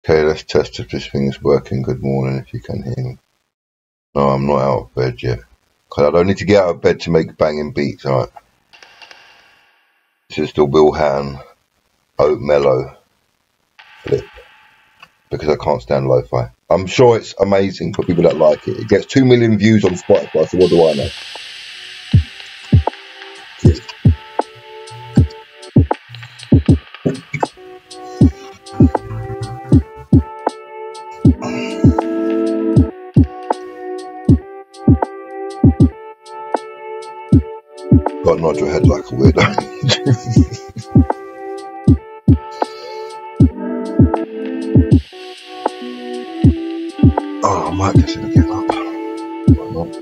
Okay, let's test if this thing is working. Good morning, if you can hear me. No, I'm not out of bed yet. Because I don't need to get out of bed to make banging beats, alright. This is the Will Hatton Oat Mellow flip. Because I can't stand lo-fi. I'm sure it's amazing for people that like it. It gets 2 million views on Spotify, so what do I know? Gotta nod your head like a weirdo. Oh, I might just give up. Why not?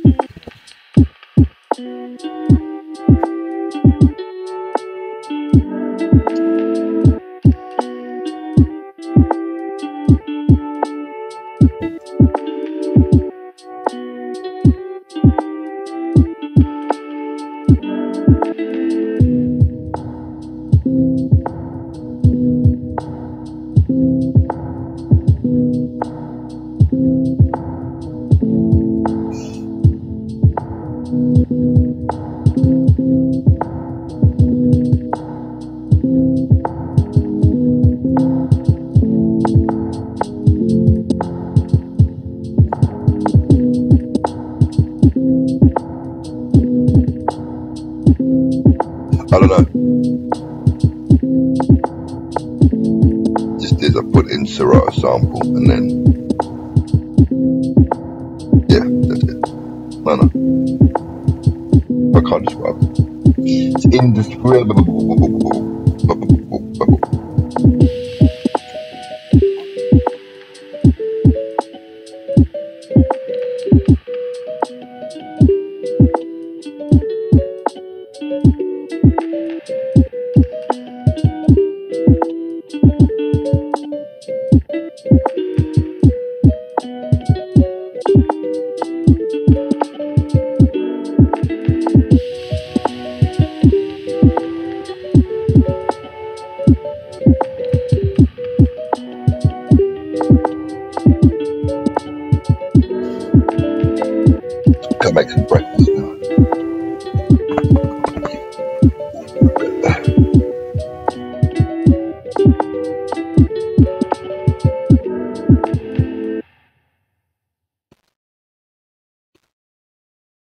I don't know. Just did I put in Serato sample and then yeah, that's it. No. I can't describe it. It's indescribable.